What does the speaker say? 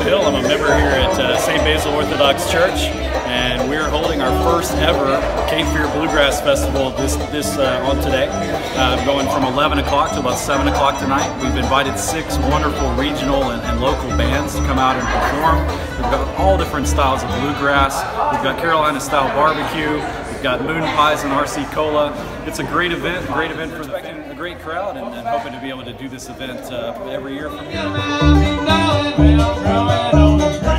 Hill. I'm a member here at St. Basil Orthodox Church, and we're holding our first ever Cape Fear Bluegrass Festival on today. Going from 11 o'clock to about 7 o'clock tonight. We've invited 6 wonderful regional and local bands to come out and perform. We've got all different styles of bluegrass. We've got Carolina-style barbecue. We've got moon pies and RC Cola. It's a great event for a great crowd, and hoping to be able to do this event every year from here.